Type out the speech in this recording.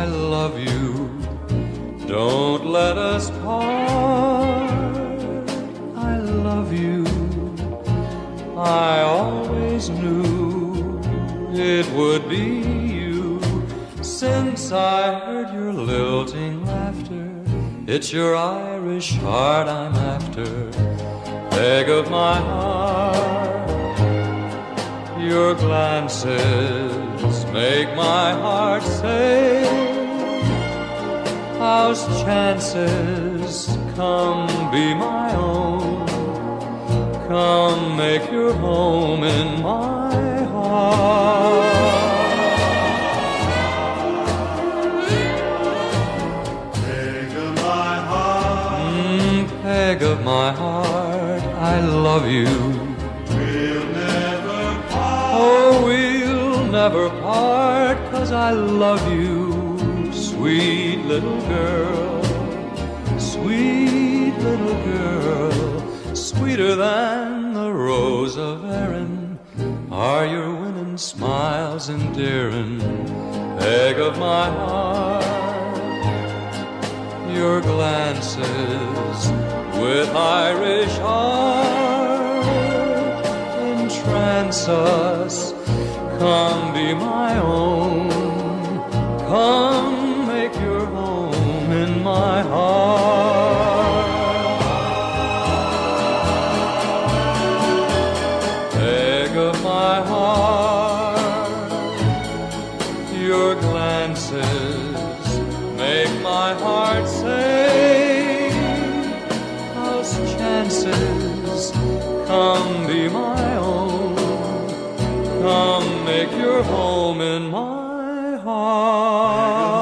I love you. Don't let us part. I love you. I always knew it would be you. Since I heard your lilting laughter, it's your Irish heart I'm after. Peg of my heart, your glances make my heart say, how's chances, come be my own. Come make your home in my heart. Peg of my heart, Peg of my heart, I love you. we'll never part. Oh, we'll never part, 'cause I love you, sweet little girl, sweet little girl. Sweeter than the rose of Erin are your winning smiles endearing. Peg of my heart, your glances with Irish heart entrance us. Come be my own, come make your home in my heart. Peg of my heart, your glances make my heart say, how's chances, come be my own, come make your home in my heart.